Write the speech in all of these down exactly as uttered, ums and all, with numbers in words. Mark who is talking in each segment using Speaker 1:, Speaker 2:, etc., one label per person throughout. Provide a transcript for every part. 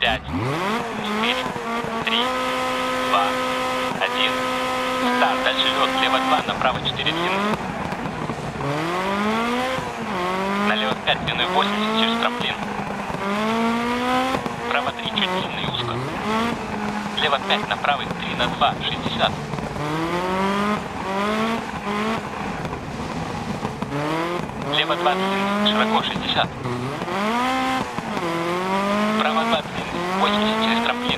Speaker 1: пять, четыре, три, два, один. Старт. Дальше лед. Слева два, направо четыре длинный. Налево пять, длиной восемьдесят через трамплин. Право три, чуть длинный и узко. Слева пять, направо три на два, шестьдесят. Лево два длинный, широко шестьдесят. Право два длинный, восемьдесят через трамплин.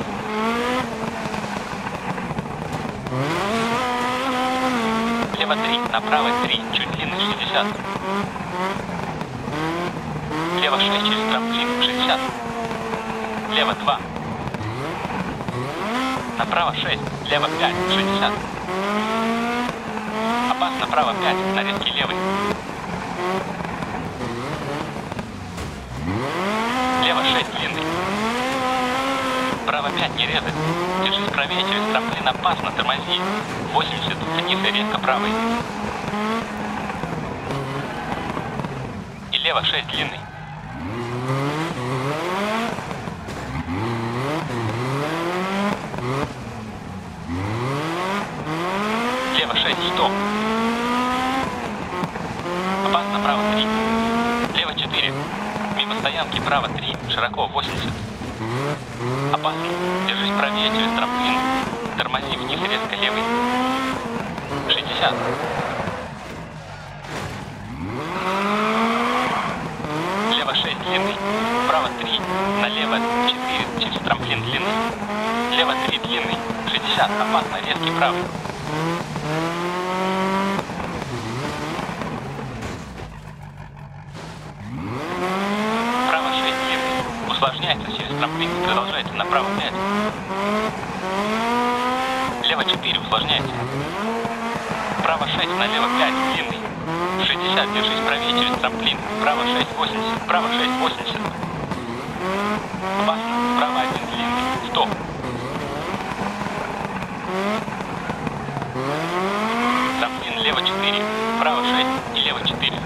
Speaker 1: Лево три, направо три, чуть длинный шестьдесят. Лево шесть через трамплин шестьдесят. Лево два. Направо шесть, лево пять, шестьдесят. Опасно, направо пять, на резкий левый. Лево шесть, длинный. Право пять, не резать. Держись правее, через трамплин опасно, тормози. восемьдесят, вниз и резко правый. И лево шесть, длинный. Лево шесть, сто. Опасно, право три. Лево четыре. Мимо стоянки, право три, широко восемьдесят. Опасно. Держись правее через трамплин. Тормози вниз и резко левый. шестьдесят. Лево шесть, длинный. Право три. Налево четыре, через трамплин длинный. Лево три, длинный. шестьдесят. Опасно. Резкий правый. Право шесть, длинный. Усложняется через трамплин. Продолжается направо пять. Лево четыре, усложняется. Право шесть, налево пять, длинный. шестьдесят, держись правее через трамплин. Право шесть, восемьдесят. Право шесть, восемьдесят. Опасно. Право один, длинный. сто. Трамплин лево четыре, право шесть и лево четыре.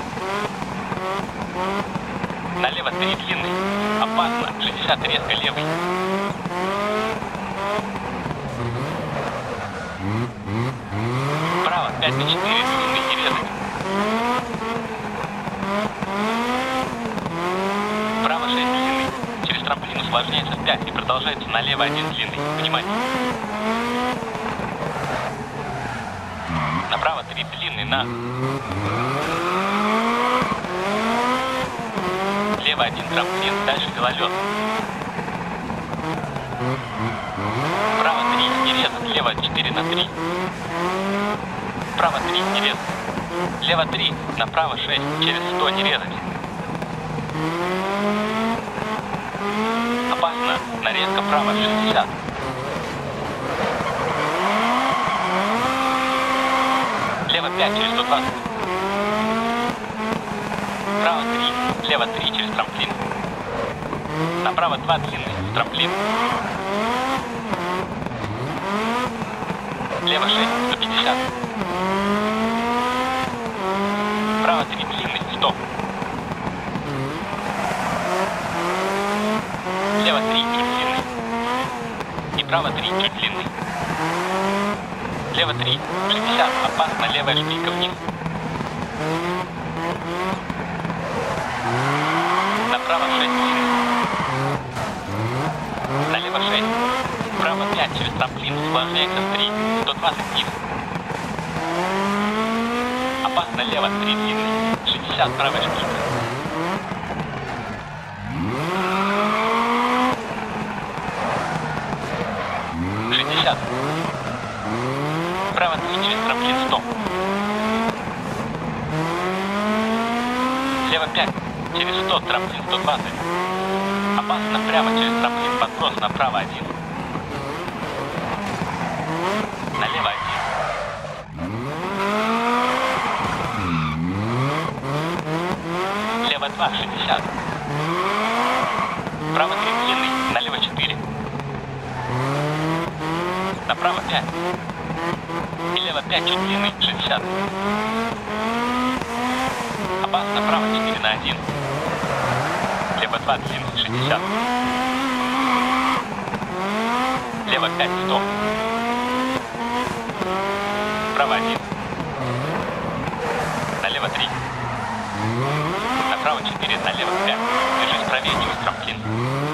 Speaker 1: Налево три, длинный. Опасно. шестьдесят, резко левый. Право пять на четыре, длинный и резок. Право шесть, длинный. Через трамплин усложняется в пять и продолжается налево один, длинный. Внимание. Направо три, длинный, на. Лево один, трамплин, дальше гололед. Право три, не резать, лево четыре на три. Право три, не резать. Лево три, направо шесть, через сто, не резать. Опасно, нарезка право шестьдесят. Лево пять, через сто двадцать. Право три, лево три, через трамплин. Направо два, длинный, в трамплин. Лево шесть, сто пятьдесят. Право три, длинный, сто. Лево три, чуть длинный. И право три, чуть длинный. Лево три, шестьдесят, опасно, левая шпилька вниз. Направо шесть, длинный. Налево шесть. Право пять, через трамплин, усложняется в три, сто двадцать вниз. Опасно, лево три, длинный. шестьдесят, правая шпилька. шестьдесят. Право три, через трамплин сто. Лево пять, через сто, трамплин сто двадцать. Опасно, прямо через трамплин, подброс направо один. Налево один. Лево два, шестьдесят. Право три, длинный, налево четыре. Направо пять. И лево пять, чуть длинный, шестьдесят. Опасно, право четыре на один. Лево два, длинный, шестьдесят. Лево пять, сто. Право один. Налево три. Направо четыре, налево пять. Держись правее через трамплин.